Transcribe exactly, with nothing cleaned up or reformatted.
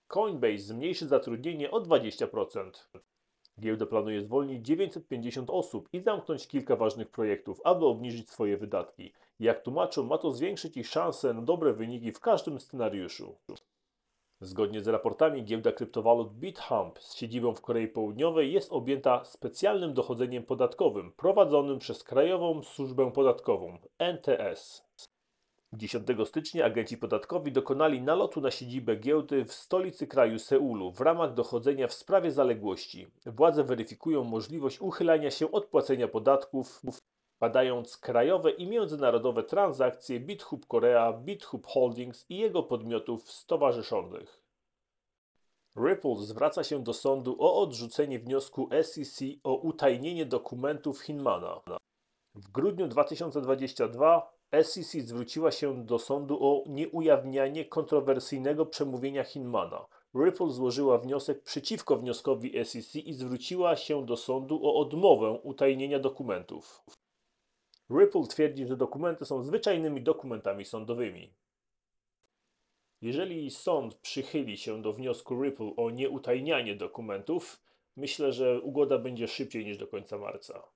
Coinbase zmniejszy zatrudnienie o dwadzieścia procent. Giełda planuje zwolnić dziewięćset pięćdziesiąt osób i zamknąć kilka ważnych projektów, aby obniżyć swoje wydatki. Jak tłumaczą, ma to zwiększyć ich szanse na dobre wyniki w każdym scenariuszu. Zgodnie z raportami giełda kryptowalut BitHump z siedzibą w Korei Południowej jest objęta specjalnym dochodzeniem podatkowym prowadzonym przez Krajową Służbę Podatkową N T S. dziesiątego stycznia agenci podatkowi dokonali nalotu na siedzibę giełdy w stolicy kraju Seulu w ramach dochodzenia w sprawie zaległości. Władze weryfikują możliwość uchylania się od płacenia podatków, badając krajowe i międzynarodowe transakcje BitHub Korea, BitHub Holdings i jego podmiotów stowarzyszonych. Ripple zwraca się do sądu o odrzucenie wniosku S E C o utajnienie dokumentów Hinmana. W grudniu dwa tysiące dwudziestego drugiego S E C zwróciła się do sądu o nieujawnianie kontrowersyjnego przemówienia Hinmana. Ripple złożyła wniosek przeciwko wnioskowi S E C i zwróciła się do sądu o odmowę utajnienia dokumentów. Ripple twierdzi, że dokumenty są zwyczajnymi dokumentami sądowymi. Jeżeli sąd przychyli się do wniosku Ripple o nieutajnianie dokumentów, myślę, że ugoda będzie szybciej niż do końca marca.